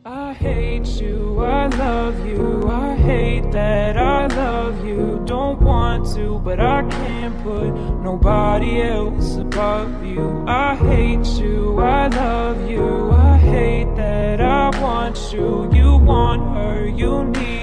I hate you, I love you, I hate that I love you. Don't want to, but I can't put nobody else above you. I hate you, I love you, I hate that I want you. You want her, you need